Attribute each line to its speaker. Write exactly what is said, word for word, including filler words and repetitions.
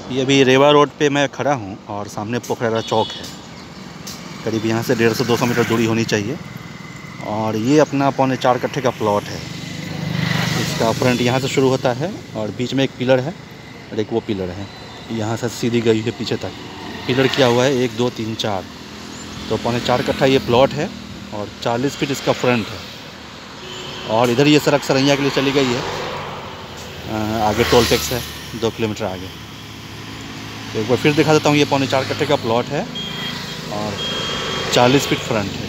Speaker 1: ये अभी रेवा रोड पे मैं खड़ा हूँ और सामने पोखरा चौक है। करीब यहाँ से डेढ़ सौ दो सौ मीटर दूरी होनी चाहिए। और ये अपना पौने चार कट्ठे का प्लॉट है। इसका फ्रंट यहाँ से शुरू होता है और बीच में एक पिलर है और एक वो पिलर है। यहाँ से सीधी गई है पीछे तक। पिलर किया हुआ है एक दो तीन चार, तो पौने चार कट्ठा ये प्लॉट है और चालीस फीट इसका फ्रंट है। और इधर ये सड़क सरैया के लिए चली गई है। आगे टोल टैक्स है दो किलोमीटर आगे। तो एक बार फिर दिखा देता हूँ। ये पौने चार कट्ठे का प्लॉट है और चालीस फीट फ्रंट है।